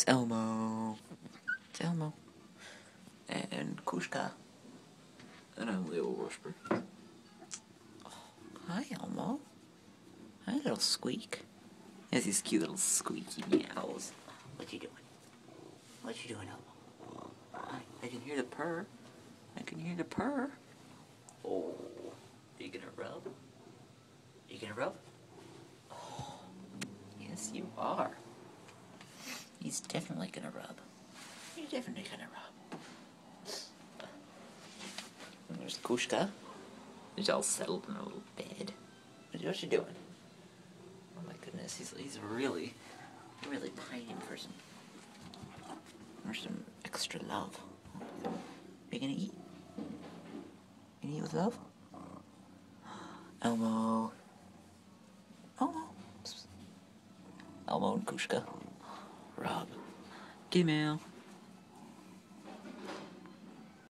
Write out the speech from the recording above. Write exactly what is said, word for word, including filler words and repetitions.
It's Elmo. It's Elmo. And Kushka. And I'm Leo Washburn. Oh, hi, Elmo. Hi, little Squeak. He has these cute little squeaky meows. What you doing? What you doing, Elmo? Hi. I can hear the purr. I can hear the purr. Oh, are you gonna rub? Are you gonna rub? Oh, yes, you are. He's definitely gonna rub. You're definitely gonna rub. And there's Kushka. He's all settled in a little bed. What you doing? Oh my goodness, he's he's really, really pining for some, for some extra love. Are you gonna eat? You gonna eat with love? Elmo. Elmo. Elmo and Kushka. Rob. Gmail.